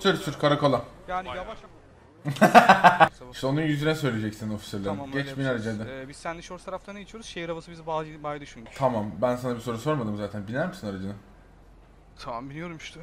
Sür karakola. Yani yavaş. İşte onun yüzüne söyleyeceksin ofisörlerin. Tamam, Geç bin aracına. biz seninle Shores taraflarına geçiyoruz. Şehir havası bizi bayağı düşündük. Tamam, ben sana bir soru sormadım zaten. Biner misin aracına? Tamam, biliyorum işte.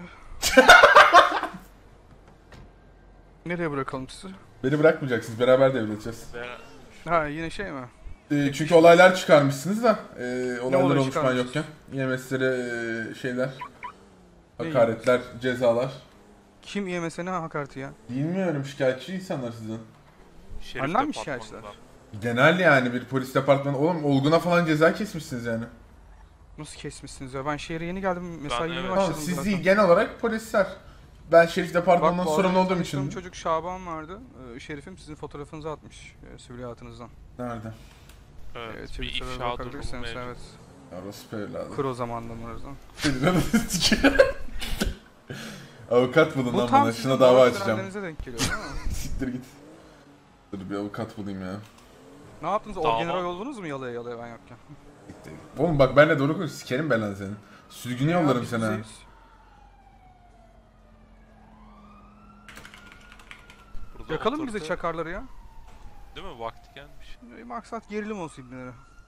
Nereye bırakalım sizi? Beni bırakmayacaksınız, beraber devredeceğiz. Ha, yine şey mi? Çünkü olaylar çıkarmışsınız da olaylar olay olmuş ben çıkarmışız? yokken. IMS'lere şeyler, hakaretler, cezalar. Kim IMS'e ne hakareti ya? Bilmiyorum, şikayetçi insanlar sizden. Annem mi şikayetçiler? Genel yani bir polis departmanı. Oğlum Olgun'a falan ceza kesmişsiniz yani. Nasıl kesmişsiniz ya? Ben şehre yeni geldim. Mesai yeni evet. Tamam, başladım siz zaten. değil, genel olarak polisler. Ben şerif departmanından bu sorumlu arada olduğum tanıştığım için. çocuk Şaban vardı. Şerifim sizin fotoğrafınızı atmış. Sivil hayatınızdan. Nerede? Evet, bir Twitter'a ifşa durumu bakabilirsiniz, mevcut. evet. Orası evladım. Kro zamanında oradan. Avukat bulun Bu lan tam bana. sizin Şuna dava Boğaz açacağım. törenlerinize denk geliyor değil mi? Siktir git. Dur bir avukat bulayım ya. Ne yaptınız? Dava. Orgeneral oldunuz mu yalaya ben yokken? Oğlum bak benimle doğru konuş. Sikerim belanı senin. Sürgüne yollarım biz seni ha. bizeyiz. Burada Yakalım bize oturdu. çakarları ya. Değil mi? Vakti gelmiş. Maksat gerilim olsun ibnelere.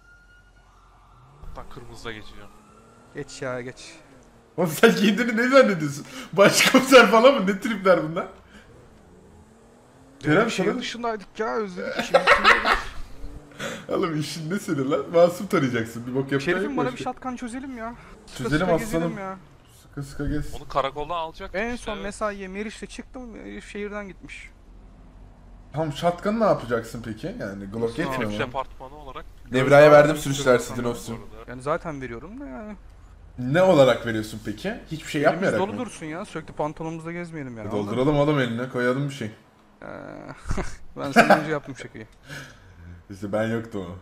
Hatta kırmızıda geçeceğim. Geç ya geç. Oğlum sen kendini ne zannediyorsun? Başkomiser falan mı? Ne tripler bunlar? Kerem Şehir sana... dışındaydık ya, özledik. Şimdi kimdeyiz? Oğlum işin ne senin lan? Masum tarayacaksın. Bir bok yapacak. Şerifim, bana bir shotgun çözelim ya. Sıka Çözelim sıka aslanım. gezelim ya. Sıkı sıkı gez. Onu karakoldan alacak. En son mesaiye Meriç'te çıktım, herif şehirden gitmiş. Tamam shotgun'ı ne yapacaksın peki? Yani Glock yetmiyor Şerif mu? departmanı olarak. Devraya verdim Gözdağı sürüş sürüyorum dersi sana ofisum. Bu arada. Yani zaten veriyorum da yani. Ne olarak veriyorsun peki? Hiçbir şey Elimiz yapmayarak dolu mı? dursun ya, sürekli pantolonumuzda gezmeyelim yani. Dolduralım oğlum eline, koyalım bir şey. Ben senden önce yaptım şakayı. İşte ben yoktum o.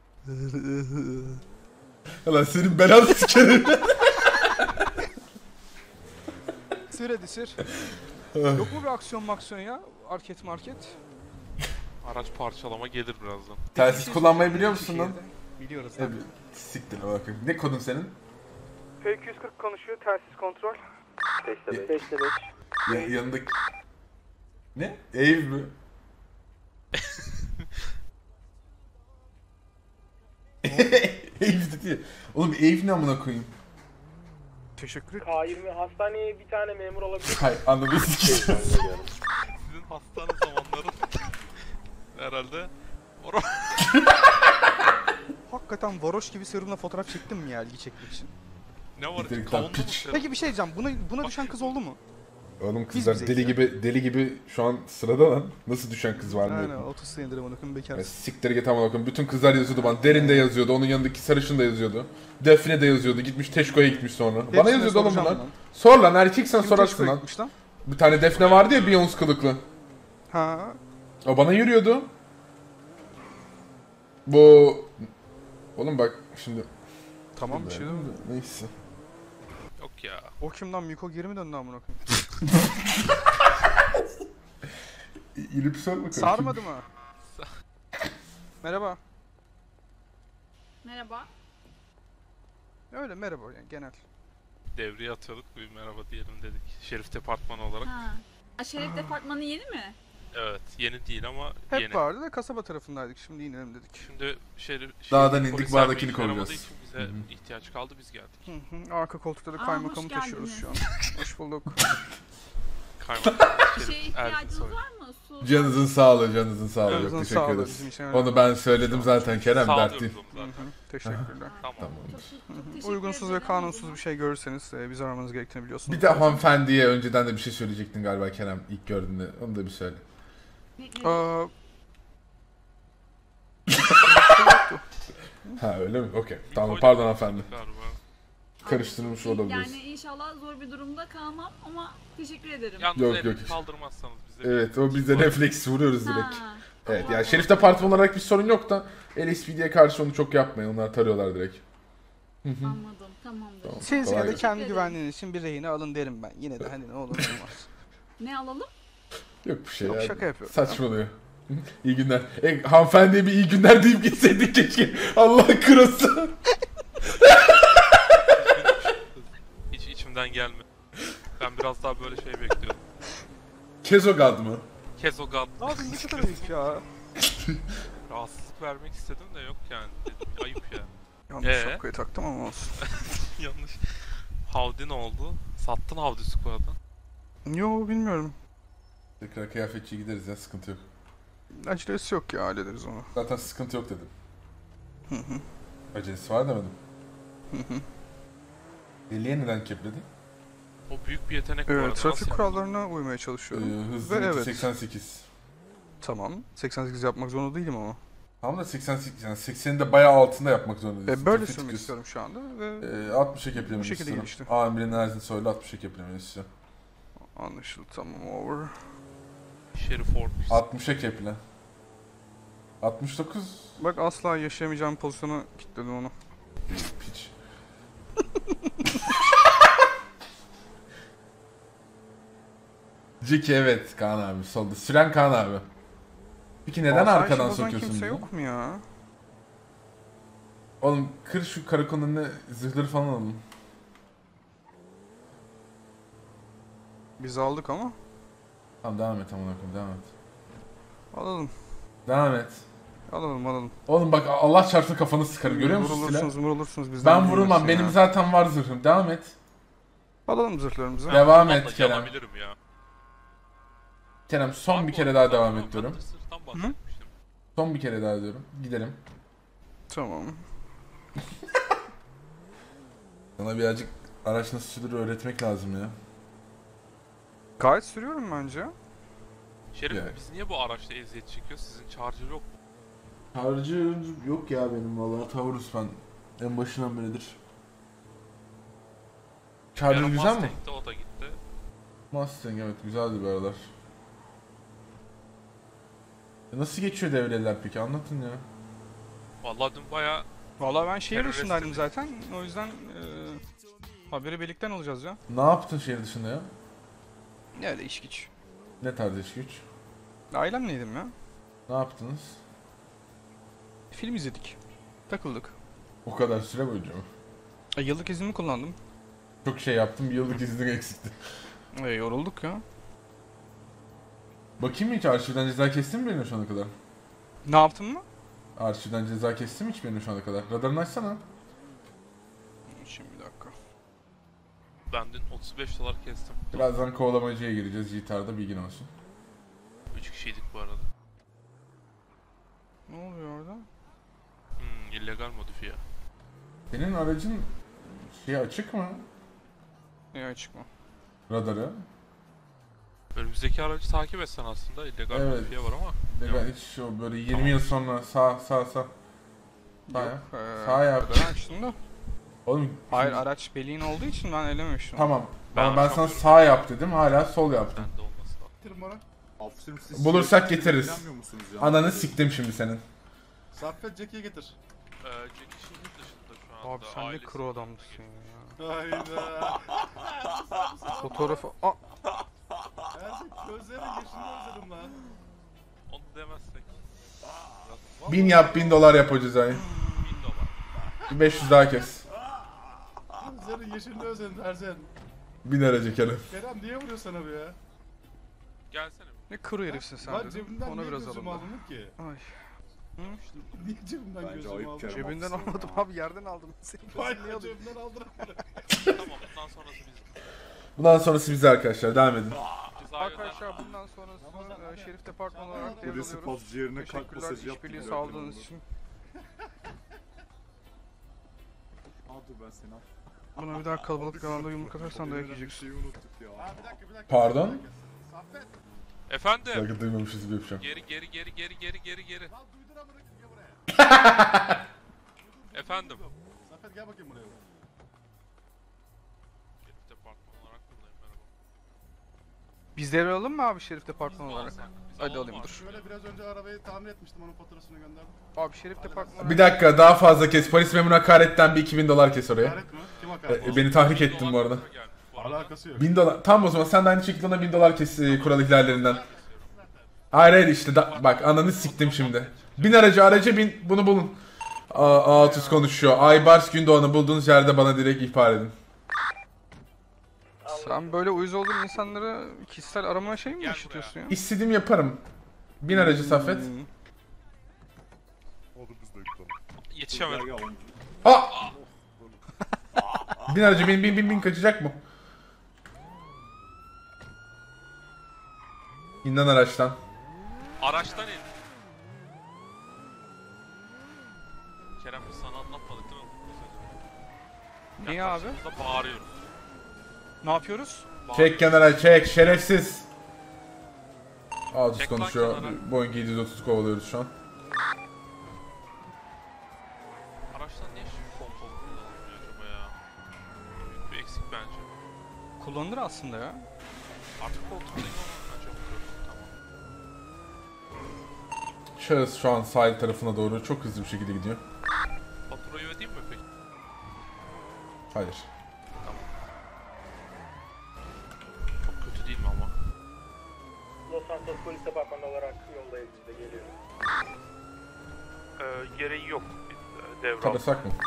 Ulan senin belanı sikerim. Sür hadi sür. Yok mu bir aksiyon ya? Market. Araç parçalama gelir birazdan. Telsiz kullanmayı biliyor musun lan? Biliyoruz. Evet. Siktir bakın. Ne kodun senin? P240 konuşuyor, telsiz kontrol. 5'te 5. Yanındaki... Ne? Ev mi? Ev dedi ya. Oğlum ev ne amına koyayım? Teşekkür ederim. K20 hastaneye bir tane memur olabilir. Hay anladım sikeyim. Sizin hastane zamanları herhalde. Hakikaten varoş gibi serumla fotoğraf çektim mi ya, ilgi çekmek için? Ne var? Siktir git lan, Kavunlu mu piç. senin? Peki bir şey diyeceğim, buna düşen kız oldu mu? Oğlum Biz kızlar bizeyiz deli gibi şu an sırada lan. Nasıl düşen kız var mı? Aynen, 30 senedir amına koyayım Ya bekarsın. siktir git amına koyayım. Bütün kızlar yazıyordu bana. Derin de yazıyordu. Onun yanındaki sarışın da yazıyordu. Defne de yazıyordu. Gitmiş Teşko'ya gitmiş sonra. Bana Hepsine yazıyordu oğlum soracağım bunlar. lan. Sor lan, erkeksen Kim sorarsın Teşko'ya lan. gitmiş lan? Bir tane Defne vardı ya, Beyoncé kılıklı. Ha. O bana yürüyordu. Bu... Oğlum bak şimdi... Tamam, bir şey değil mi? Neyse. Yok ya. O kim lan, Miko geri mi döndü amına koyayım? İlip sor bakalım. Sarmadı mı? Merhaba. Merhaba. Öyle merhaba yani, genel. Devreye atıyorduk. Bir merhaba diyelim dedik. Şerif departmanı olarak. Ha. Şerif departmanı yeni mi? Evet. Yeni değil ama Hep yeni. vardı da kasaba tarafındaydık, şimdi inelim dedik. Şimdi şerif... Dağdan indik, polisler bağdakini bilgi veremediği koruyacağız. için bize ihtiyaç kaldı, biz geldik. Hı hı, arka koltukta da Aa, kaymakamı hoş taşıyoruz geldiniz. şu an. Hoş bulduk. Kaymakam Bir şeye Şerif ihtiyacınız Ersoy. var mı? Su. Canınızın sağlığı, canınızın sağlığı. Yok, Canınızın teşekkür sağlığı, ederiz. bizim için önemli. Onu ben söyledim zaten Kerem, Sağlıyoruz dert değil. onu Hı zaten. hı, teşekkürler. Tamam. Tamamdır. Teşekkür Uygunsuz ve ederim. kanunsuz bir şey görürseniz bizi aramanız gerektiğini biliyorsunuz. Bir de hanımefendiye önceden de bir şey söyleyecektin galiba Kerem, ilk gördüğünde. Onu da bir söyle. Aa, Ha öyle mi? Okey. Tamam, Koyduk pardon hanımefendi. galiba. Karıştırmış olabiliriz. Yani inşallah zor bir durumda kalmam ama teşekkür ederim. Yalnız Yok, elini yok. kaldırmazsanız bize. Evet, o bizde refleks vuruyoruz direkt. Ha. Evet, Allah yani Allah. Şerif departmanı olarak bir sorun yok da LSPD'ye karşı onu çok yapmayın. Onlar tarıyorlar direkt. Anladım, tamamdır. Tamam. siz Kolay yine de gelsin. kendi Teşekkür güvenliğiniz için bir rehine alın derim ben. Yine de hani ne olur ne olmaz. Ne alalım? Yok bir şey Yok, ya. şaka yapıyorum. Saçmalıyor. İyi günler. Hanımefendiye bir iyi günler deyip gitseydik keşke. Allah kırılsın. Hiç içimden gelmedi. Ben biraz daha böyle şey bekliyordum. Kezogad mı? Kezogat. Ne yapayım ne kadar ayıp ya. Rahatsızlık vermek istedim de yok yani. Ayıp ya. Yanlış şapkayı taktım ama olsun. Yanlış. Havdi ne oldu? Sattın Havdi Squad'ı. Yo bilmiyorum. Tekrar kıyafetçiye gideriz ya, sıkıntı yok. Acelesi yok ya, hallederiz onu. Zaten sıkıntı yok dedim. Acelesi var demedim. Deliye neden kepledin? O büyük bir yetenek bu arada. Evet, trafik Nasıl- kurallarına uymaya çalışıyorum. Hızlı Ve evet. 88. Tamam. 88 yapmak zorunda değilim ama. Tam da 88, yani 80'in de bayağı altında yapmak zorundayız. Böyle Trafik sürmek kız. istiyorum şu anda ve 60'a keplemeni Bu şekilde istiyorum. gelişti. Amirin Erzin Soylu 60'a keplemeni istiyorum. anlaşıldı, tamam, over. Şerif Orkus. 60'a keple. 69 Bak asla yaşayamayacağım pozisyona kilitledim onu. piç. Ciki evet Kaan abi solda. Süren Kaan abi. Peki neden Asayiş arkadan bozan sokuyorsun kimse beni? yok mu ya? Oğlum kır şu karakolun önüne zırhları falan alalım. Biz aldık ama. Tamam devam et amına koyayım, devam et. Alalım. Devam et. Alalım. Oğlum bak Allah çarpsın kafanı sıkarım, görüyor musun silah? Vurulursunuz bizden. Ben vurulmam, bilmesin benim ya. zaten var zırhım. Devam et. Alalım zırhlarımızı. Devam Vallahi et Kerem. yanabilirim ya. Kerem son Var bir bu kere arada, daha devam tamam, et diyorum. ben de sırttan bahsetmiştim. Son bir kere daha diyorum. Gidelim. Tamam. Sana birazcık araç nasıl sürülür öğretmek lazım ya. Gayet sürüyorum bence. Şerif Yani. biz niye bu araçta eziyet çekiyoruz? Sizin charger yok mu? Harcı yok ya benim vallahi, Taurus ben en başından beridir. Charger Yarın güzel mi? Mustang'de o da gitti. Mustang evet güzeldi bir aralar. Nasıl geçiyor devreler peki, anlatın ya. Vallahi dün baya Vallahi ben şehir Terörist dışındaydım dedik. zaten. O yüzden haberi birlikten alacağız ya. Ne yaptın şehir dışında ya? Ne de iş güç. Ne tarz iş güç? Ailemleydim ya. Ne yaptınız? Film izledik. Takıldık. O kadar süre boyunca mı? Yıllık iznimi kullandım. Çok şey yaptım, bir yıllık iznim eksikti. Yorulduk ya. Bakayım mı hiç arşivden ceza kestin mi benim şu ana kadar? Ne yaptın mı? Arşivden ceza kestin mi hiç benim şu ana kadar? Radarını açsana. Şimdi bir dakika. ben dün $35 kestim. Birazdan kovalamacıya gireceğiz GTA'da, bilgin olsun. 3 kişiydik bu arada. Ne oluyor orada? İllegal modifiye. Senin aracın şey açık mı? Ne çıkma. Radarı. Önümüzdeki aracı takip etsen aslında illegal Evet. modifiye var ama. Ve ben hiç o böyle 20 yıl sonra sağ. Sağ ya. Sağ yap. Ben açtım da. Oğlum Hayır, araç beliğin olduğu için ben elememiştim. tamam. Ben Ama ben sana yapıyorum. sağ yap dedim, hala sol yaptın. Bende olması lazım. Getirin bana. Aferin siz. Bulursak getiririz. İlgilenmiyor musunuz ya? Ananı siktim şimdi senin. Saffet Jackie'yi getir. Jack şehir dışında şu anda. Abi sen ne ailesi kro yanında adamsın geçti. ya. Hayda. Fotoğrafı... Gerçek gözlerin yaşını özledim lan. Onu demezsek. 1000 yap, $1000 yap o cezayı. $1000. Bir 500 daha kes. Gözlerin yaşını özledim Erzen. 1000 aracı Kerem. Kerem niye vuruyor sana bu ya? Gelsene. Ne kro herifsin sen Lan dedim. cebimden Ona niye biraz gözümü alındı. aldın ki? Ay. Niye cebimden gözümü aldın? Cebinden almadım abi, yerden aldım. Senin gözünü niye Hayır alayım? cebimden aldın. Tamam bundan sonrası bizim. Bundan sonrası bize arkadaşlar, devam edin. Ceza Arkadaşlar bundan sonrasını Şerif Departmanı olarak Polisi devralıyoruz. PUBG yerine kalp Teşekkürler masajı işbirliği yaptım. sağladığınız için. Al dur ben seni al. Buna bir daha kalabalık bir alanda yumruk atarsan dayak Bir yiyeceksin. şeyi unuttuk ya. Bir dakika. Pardon? Saffet. Efendim. Belki duymamışız gibi yapacağım. Geri. Lan duydun amına gel buraya. Efendim. Saffet gel bakayım buraya. Şerif departman olarak buradayım merhaba. Biz devralalım mı abi Şerif Departmanı Biz mi olarak? alsak? Biz Hadi alalım alayım, abi. dur. Şöyle biraz önce arabayı tamir etmiştim, onun faturasını gönderdim. Abi Şerif Departmanı Bir dakika daha fazla kes. Polis memuru hakaretten bir $2000 kes oraya. Hakaret mi? Kim hakaret? Beni tahrik ettin bu arada. Gelmiş bu arada. Alakası yok. $1000. Tamam o zaman sen de aynı şekilde ona $1000 kes kural ihlallerinden. Hayır işte bak ananı siktim şimdi. 1000 aracı 1000 bunu bulun. Atus konuşuyor. Aybars Gündoğan'ı bulduğunuz yerde bana direkt ihbar edin. Sen böyle uyuz olduğun insanları kişisel aramaya şey mi Gel yaşatıyorsun ya? İstediğimi yaparım. Bin aracı Saffet. Yetişemedim. Aa! Bin aracı bin kaçacak mı? İn lan araçtan. Araçtan in. Kerem biz sana anlatmadık değil mi? Niye abi? Yaklaştığımızda bağırıyoruz. Ne yapıyoruz? Çek kenara çek şerefsiz. Ağız Çek lan konuşuyor. kenara. Boeing 730 kovalıyoruz şu an. Araçtan niye şu pompalı kullanılmıyor acaba ya? Büyük bir eksik bence. Kullanılır aslında ya. Artık koltuktayım ama ben çok tamam. Şahıs şu an sahil tarafına doğru çok hızlı bir şekilde gidiyor. Faturayı ödeyeyim mi peki? Hayır. Çok kötü değil mi ama? Los Santos Polis Departmanı olarak yoldayız biz de geliyoruz. Gereği yok. Devre Tarasak mı?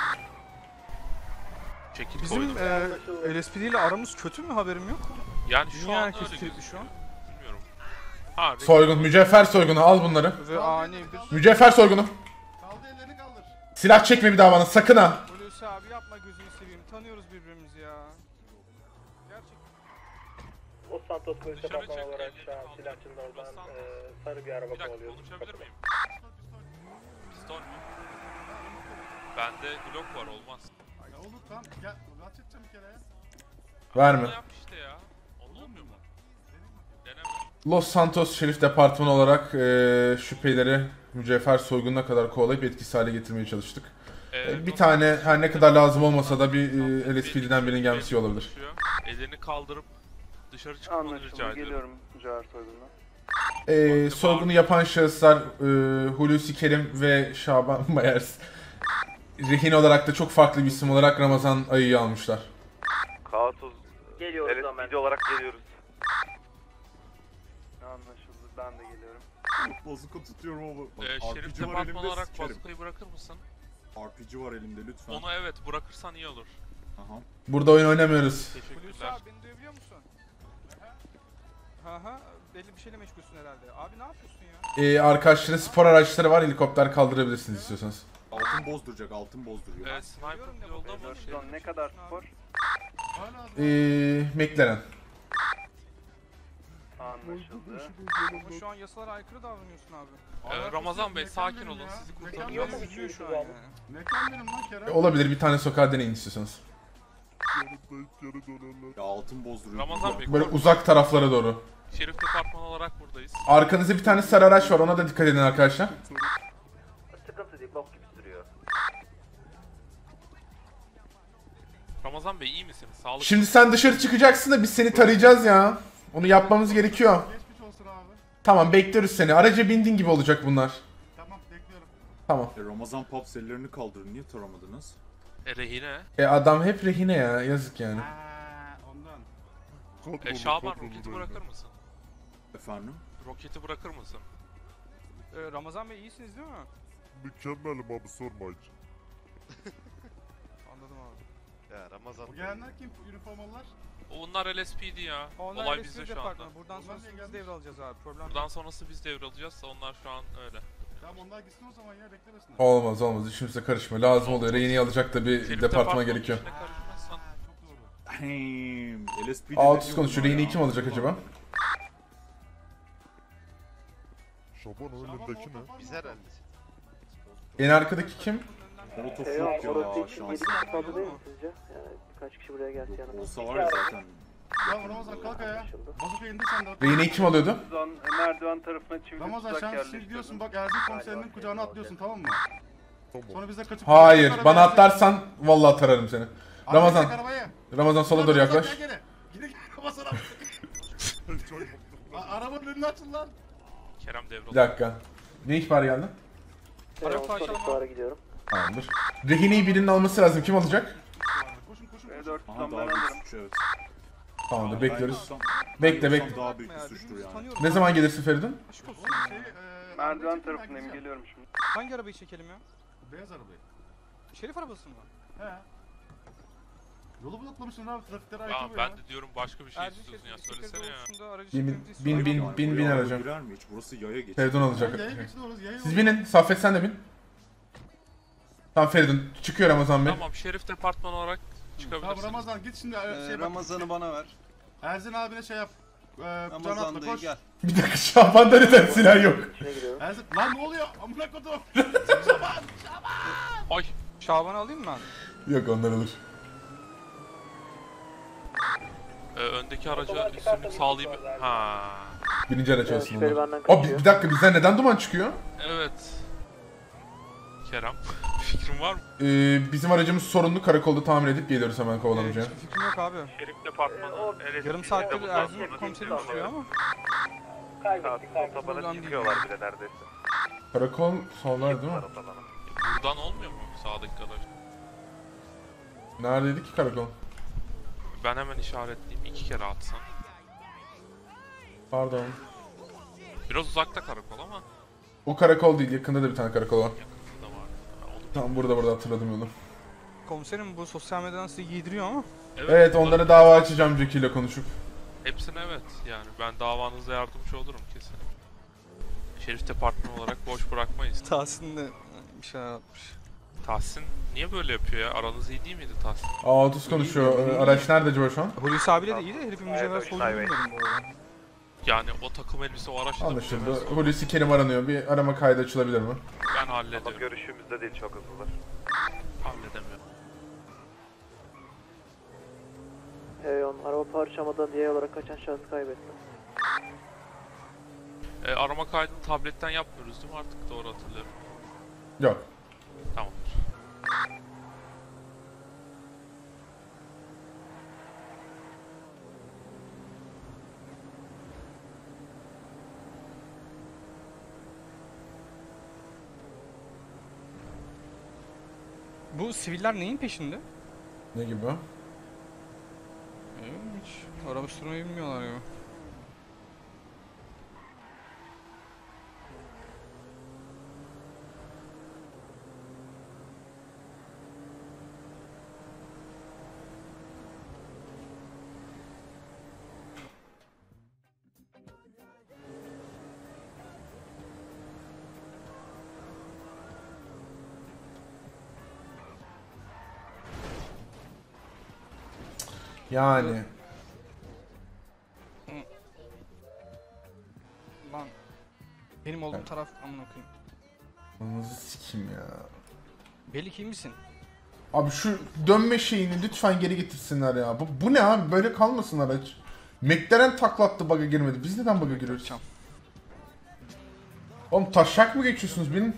Çekip Bizim koydum. LSPD ile aramız kötü mü, haberim yok. Yani şu Niye an herkes öyle tripli gözüküyor. şu an? Bilmiyorum. Ha, Soygun, mücevher soygunu al bunları. Ve ani bir... Mücevher soygunu. Kaldı ellerini kaldır. Silah çekme bir daha bana sakın ha. Hulusi abi yapma, gözünü seveyim. Tanıyoruz birbirimizi ya. Gerçekten. Los Santos Polis Dışarı Departmanı çek, olarak ellerini şu an kaldır. silahçının oradan Los Santos. sarı bir araba Bir dakika kovalıyoruz. konuşabilir miyim? Pistol mü? Bende Glock var olmaz. Ya olur tamam. Gel. Rahat edeceğim bir kere ya. Verme. Onu yap işte ya. Onda olmuyor mu? Deneme. Los Santos Şerif Departmanı olarak şüpheleri mücevher soygununa kadar kovalayıp etkisiz hale getirmeye çalıştık. Bir Los tane Santos her ne kadar lazım olmasa da bir LSPD'den birinin gelmesi iyi elini olabilir. konuşuyor. Elini kaldırıp dışarı çıkmanı rica ediyorum. Mücevher soygununa. Soygunu yapan şahıslar Hulusi Kerim ve Şaban Mayers. Rehin olarak da çok farklı bir isim olarak Ramazan Ayı'yı almışlar. Kaotos Geliyoruz evet, hemen. video olarak geliyoruz. Anlaşıldı, ben de geliyorum. Bazuka tutuyorum ama. Bak, Şerif RPG var departman elimde, olarak sikerim. bazukayı bırakır mısın? RPG var elimde lütfen. Onu evet bırakırsan iyi olur. Aha. Burada oyun oynamıyoruz. Hulusi Teşekkürler. abi beni duyabiliyor musun? Ha, belli bir şeyle meşgulsün herhalde. Abi ne yapıyorsun ya? Arkadaşların spor araçları var, helikopter kaldırabilirsiniz istiyorsanız. Altın bozduracak, altın bozduruyor. Sniper Biliyorum ne yolda bakıyor. mı? Son ne kadar spor? Hala McLaren. Anlaşıldı. Ama şu an yasalara aykırı davranıyorsun abi. Ramazan Bey Mekan sakin benim olun ya. sizi Mekan kurtaracağız. benim. Üzülüyor şu an yani. Mekan benim lan Kerem. Olabilir, bir tane sokağa deneyin istiyorsanız. Ya altın bozduruyor. Ramazan Bey Böyle uzak taraflara doğru. Şerif departman olarak buradayız. Arkanızda bir tane sarı araç var, ona da dikkat edin arkadaşlar. Sıkıntı değil, bok gibi sürüyor. Ramazan Bey iyi misiniz? Sağlık. Şimdi sen dışarı çıkacaksın da biz seni tarayacağız ya. Onu yapmamız gerekiyor. Geçmiş olsun abi. Tamam, bekliyoruz seni. Araca bindiğin gibi olacak bunlar. Tamam bekliyorum. Tamam. Ramazan Pops ellerini kaldırın. Niye taramadınız? Rehine. Adam hep rehine ya, yazık yani. Ondan. Şaban roketi bırakır mısın? Efendim? Roketi bırakır mısın? Ramazan Bey iyisiniz değil mi? Mükemmelim abi sorma hiç. Anladım abi. Ya Ramazan. Bu gelenler kim? Üniformalılar? Onlar LSPD ya. Onlar Olay LSPD bizde şu departmanı. anda. Buradan Onlar sonrası niye biz gelmiş? devralacağız abi. Problem Buradan yok. sonrası biz devralacağız. Onlar şu an öyle. Tamam onlar gitsin o zaman ya beklemesinler. Olmaz olmaz, işimize karışma. Lazım oluyor. Rehineyi alacak da bir Şerif departmana departmanın gerekiyor. işine karışmazsan. Çok doğru. LSPD Altus konuşuyor. Rehineyi kim alacak acaba? Şaban o elindeki ne? Biz herhalde. En arkadaki kim? Molotof Ya yok ya orası için şansa. yedi fazla değil mi sizce? Yani birkaç kişi buraya gelse yanına. Olsa var ya zaten. Ya Ramazan kalk ayağa. Bazuka indir sen de. Rehineyi kim alıyordu? Merdiven tarafına çift Ramazan sen gidiyorsun bak Ersin komiserinin kucağına atlıyorsun tamam mı? Tamam. Sonra biz de kaçıp... Hayır, Arabaya bana binecek. atlarsan vallahi tararım seni. Abi Ramazan, çek arabayı. Ramazan sola doğru Ramazan, yaklaş. gel geri. Gidin Ramazan abi. Arabanın önünü açın lan. Kerem Bir devralıyor. dakika. Ne ihbar geldi? Araba parçalama. gidiyorum. Tamamdır. Rehineyi birinin alması lazım. Kim alacak? Koşun koşun koşun. Aha daha büyük suç evet. Tamamdır, bekliyoruz. Ben Bekle bekle. Daha büyük Yapma bir ya, suçtur birbirimizi yani. tanıyoruz. Ne zaman gelirsin Feridun? Aşk olsun. Merdiven tarafındayım, geliyorum şimdi. Hangi arabayı çekelim ya? Beyaz arabayı. Şerif arabası mı? He. Yolu bloklamışsın abi. Trafikleri Ya ayıkıyor ben ya. de diyorum başka bir şey Erbil istiyorsun ya. Şerif'in Söylesene ya. doğrultusunda aracı Bin çekmemizi bin istiyor. bin araca. Girer mi hiç? Burası yaya geçiyor. Feridun alacak. Yaya geçin orası yaya Siz yolu. binin. Saffet sen de bin. Tamam Feridun. Çıkıyor Ramazan Bey. Tamam şerif departmanı olarak Tamam çıkabilirsiniz. Ramazan git şimdi şey bak. Ramazan'ı bana ver. Erzin abine şey yap. Kucağına atla Ramazan dayı koş. gel. Bir dakika Şaban'da neden silah yok? Erzin lan ne oluyor? Amına kodum. Ay. Şaban'ı alayım mı ben? Yok onlar olur. Öndeki araca üstünlük sağlayayım. Ha. Birinci araç olsun şüpheli bunlar. benden Abi kaçıyor. bir dakika bizden neden duman çıkıyor? Evet. Kerem. Fikrin var mı? Bizim aracımız sorunlu, karakolda tamir edip geliyoruz hemen kovalamacaya. Hiçbir fikrim yok abi. Şerif departmanı. Yarım saattir Erzurum komiserim sürüyor ama. Kaybettik. Problem Otoban'a değil. çıkıyorlar bile neredeyse. Karakol sollar değil mi? Buradan olmuyor mu sağdaki araç? Neredeydi ki karakol? Ben hemen işaretleyeyim. 2 kere atsan. Pardon. Biraz uzakta karakol ama O karakol değil, yakında da bir tane karakol var. yakında var. Onu... Tamam burada hatırladım yolu. Komiserim bu sosyal medyadan size giydiriyor ama. Evet onlara dava açacağım Jackie ile konuşup. Hepsine evet. Yani ben davanıza yardımcı olurum kesin. Şerif departmanı olarak boş bırakmayız. Tahsin de bir şeyler atmış. Tahsin niye böyle yapıyor ya? Aranız iyi değil miydi Tahsin? A30 konuşuyor. Araç nerede acaba şu an? Hulusi abiyle de iyi de herifin mücevher soyduğunu bilmiyordum bu arada. Yani o takım elbise o araçla Anlaşıldı. Hulusi Kerim aranıyor. Bir arama kaydı açılabilir mi? Ben Ama hallederim. görüşümüzde değil, çok hızlılar. Halledemiyorum. Araba parçalamadan diğer olarak kaçan şahıs kaybetti. Arama kaydını tabletten yapmıyoruz değil mi? Artık doğru hatırlıyorum. Yok. Tamamdır. Bu siviller neyin peşinde? Ne gibi? Hiç araba sürmeyi bilmiyorlar ya. Yani. Lan benim olduğum taraf amına koyayım. Ananızı sikeyim ya. Belli ki misin? Abi şu dönme şeyini lütfen geri getirsinler ya. Bu ne abi? Böyle kalmasın araç. McLaren taklattı, bug'a girmedi. Biz neden bug'a giriyoruz? Bakacağım. Oğlum taşak mı geçiyorsunuz benim?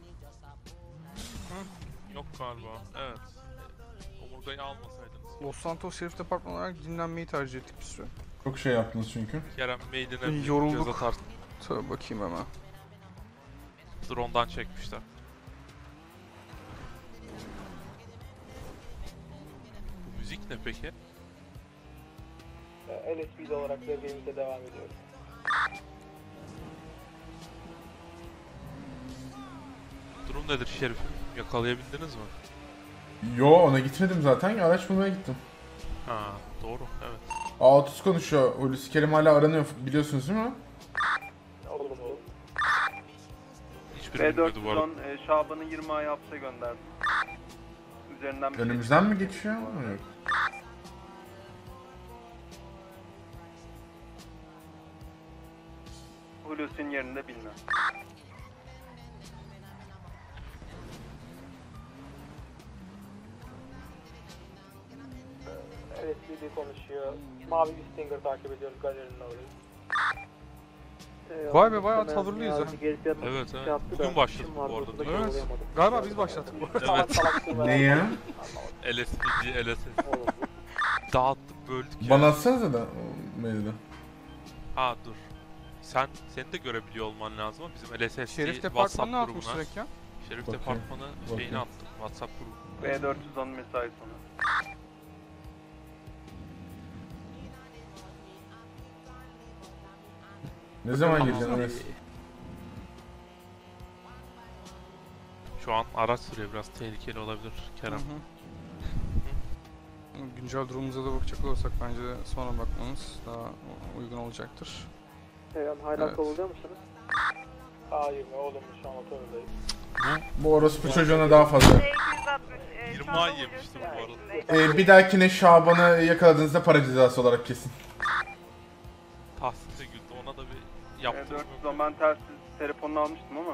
Yok galiba. Evet. Omurgayı almasaydınız. Los Santos Şerif Departmanı olarak dinlenmeyi tercih ettik bir süre. Çok şey yaptınız çünkü. Kerem mail'ine Yorulduk. göz atarsın. Tabii bakayım hemen. Drone'dan çekmişler. Bu müzik ne peki? LSP'de olarak devriyemize devam ediyoruz. Durum nedir şerifim? Yakalayabildiniz mi? Yo ona gitmedim zaten ya, araç bulmaya gittim. Ha doğru evet. A30 konuşuyor. Hulusi Kerim hala aranıyor biliyorsunuz değil mi? Olumlu. Hiçbir bilmiyordu bu arada. Şaban'ı 20 ay hapse gönderdi. Üzerinden bir şey Önümüzden mi geçiyor? Yok. Hulusi'nin yerinde bilmem. LSP'de konuşuyor. Mavi bir Stinger takip ediyoruz galerinin orayı. Vay be, bayağı tavırlıyız ha. Evet evet. Bugün başladık bu arada değil mi? Evet. Galiba biz başlattık bu arada. Evet. Ne ya? LSPD, LSS. Dağıttık böldük ya. Bana atsanıza da o mailden. Ha dur. Seni de görebiliyor olman lazım ama bizim LSS Şerif WhatsApp Departmanı ne atmış grubuna. direkt ya? Şerif Bakayım, Departmanı şeyini bakayım. attım. WhatsApp grubu. B410 mesai sonu. Ne zaman gireceksin Ares? Şu an araç sürüyor biraz tehlikeli olabilir Kerem. Hı hı. Güncel durumumuza da bakacak olursak bence sonra bakmamız daha uygun olacaktır. Hala Evet. kovuluyor musunuz? Hayır, olumlu şu an otomoldayız. Bu orospu çocuğuna daha fazla. 20 ay yemiştim bu arada. Bir dahakine Şaban'ı yakaladığınızda para cezası olarak kesin. Tahsin de güldü. Ona da bir yaptırım yok. 400'dan ben telsiz telefonunu almıştım ama.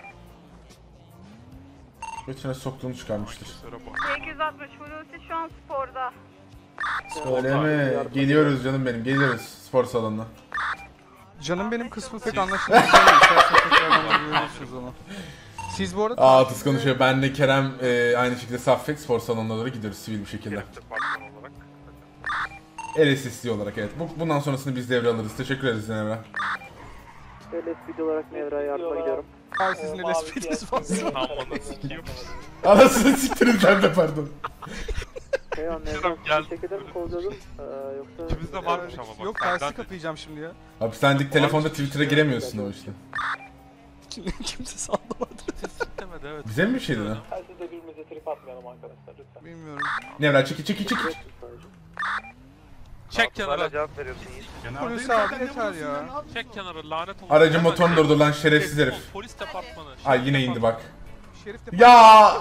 Götüne soktuğunu çıkarmıştır. Kusura bak. 860 Hulusi şu an sporda. Öyle mi? Geliyoruz canım benim, geliyoruz spor salonuna. Canım benim kısmı pek anlaşılmıyor. İsterseniz tekrardan görüyorsunuz onu. Siz bu arada... Atız konuşuyor. Ben de Kerem aynı şekilde Saffet spor salonuna doğru gidiyoruz sivil bir şekilde. Şerif departmanı olarak. LSSD olarak evet. Bundan sonrasını biz devre alırız. Teşekkür ederiz Nevra. LSPD olarak Nevra'ya yardıma gidiyorum. Ay sizin LSP'niz var. Amanı sikiyim. Anasını siktirin sen de pardon. Seyhan Kerem, Nevra gel. şirkete mi kovdurdun? Yoksa... İkimizde varmış ama bak. Yok benden tersi de- kapayacağım şimdi ya. Abi sen dik telefonda Twitter'a giremiyorsun o işte. Kimse sallamadı. Seslik demedi evet. Bize mi bir şey dedi? Siz de birbirimize trip atmayalım arkadaşlar lütfen. Bilmiyorum. Nevra çeki. Çek kenara. cevap veriyorsun Yiğit. Polis abi yeter ya. Çek kenara lanet olsun. Aracın Hemen motorunu çek. durdur lan şerefsiz herif. Polis departmanı. Ay yine indi bak. Şerif de Ya!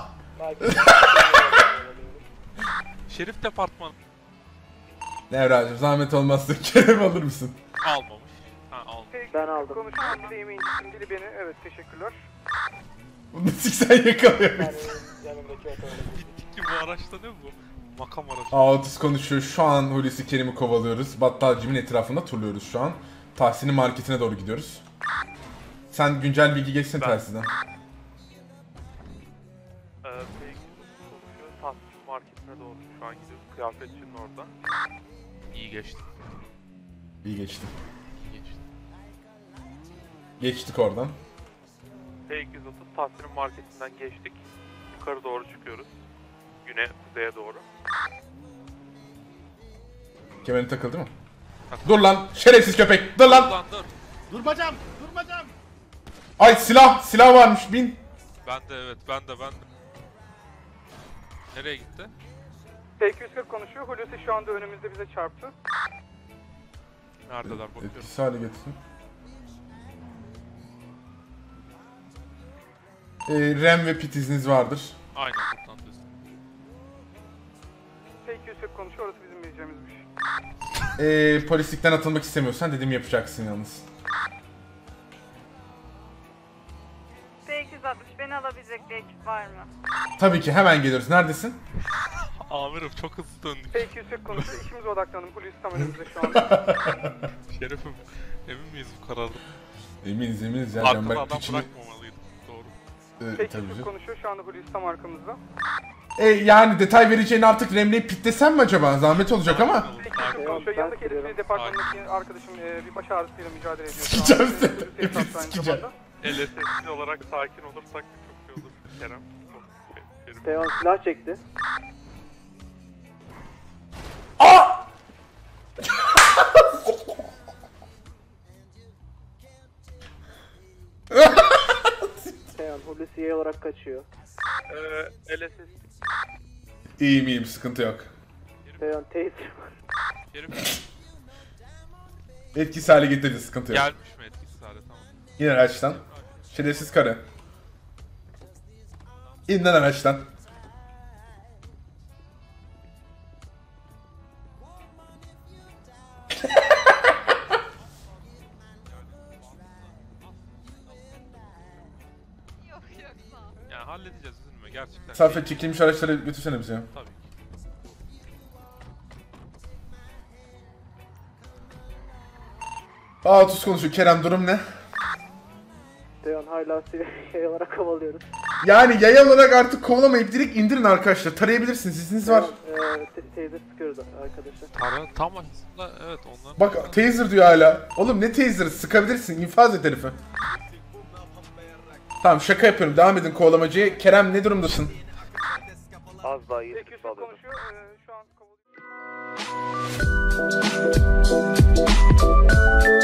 Şerif departmanı. Nevra'cığım zahmet olmazsa Kerem alır mısın? Almamış. Ha almış. Ben aldım. Konuşan bir de yemeğin dili beni. Evet teşekkürler. Bunu siksen yakalıyoruz. Yanımdaki otomobil. Ki bu araçta ne bu? Makam aracı. Atız konuşuyor. Şu an Hulusi Kerim'i kovalıyoruz. Battalcımın etrafında turluyoruz şu an. Tahsin'in marketine doğru gidiyoruz. Sen güncel bilgi geçsin telsizden. Tahsin marketine doğru şu an gidiyoruz. Kıyafetçinin orada. İyi geçti. İyi geçti. İyi geçti. Geçtik oradan. T230 Tahsin'in marketinden geçtik. Yukarı doğru çıkıyoruz. Kuzeye doğru. Kemerin takıldı mı? Dur lan şerefsiz köpek. Dur lan. Ulan dur. Durmacam! Durmacam! Ay silah varmış bin. Ben de evet ben de. Nereye gitti? T240 konuşuyor. Hulusi şu anda önümüzde bize çarptı. Neredeler bakıyorum. Etkisiz hale getirsin. RAM ve pit izniniz vardır. Aynen buradan düz. T240 konuşuyor. Orası bizim bileceğimiz bir şey. Polislikten atılmak istemiyorsan dediğimi yapacaksın yalnız. T260 beni alabilecek bir ekip var mı? Tabii ki hemen geliyoruz. Neredesin? Amirim çok hızlı döndük. T240 konuşuyor. İşimize odaklanalım. Hulusi tam önümüzde şu anda. Şerefim emin miyiz bu kararda? Eminiz ya. Arkada Canberk adam piçini... bırakmamalıydık. Doğru. Tabii T240 canım. konuşuyor. Şu anda Hulusi tam arkamızda. Yani detay vereceğini artık remleyip pitlesem mi acaba? Zahmet olacak ama. T240 konuşuyor. Yanındaki LSPD departmanındaki arkadaşım bir baş ağrısıyla mücadele ediyor. şu Sikeceğim anda. seni. Hulusi'ye taktı aynı Sikeceğim. zamanda. LSS'li olarak sakin olursak çok iyi olur. Kerem. Şerif. Seyhan silah çekti. Seyhan Hulusi yay olarak kaçıyor. LSS. İyiyim sıkıntı yok. Seyhan taser var. Şerif Etkisiz hale getirdi sıkıntı yok. gelmiş mi etkisiz hale tamam. İn araçtan. Şerefsiz karı. İn lan araçtan. Yani halledeceğiz üzülme gerçekten. Saffet çekilmiş araçları götürsene bize ya. Tabii ki. Atuz konuşuyor. Kerem durum ne? Seyhan hala yay olarak kovalıyoruz. Yani yaya olarak artık kovalamayıp direkt indirin arkadaşlar. Tarayabilirsiniz. İzniniz var. Taser sıkıyoruz arkadaşlar. Tam aslında evet onların. Bak taser diyor hala. Oğlum ne taser'ı? Sıkabilirsin. İnfaz et herifi. Tamam şaka yapıyorum. Devam edin kovalamacıya. Kerem ne durumdasın? Az daha iyi. T240 konuşuyor. Şu an kovalıyor.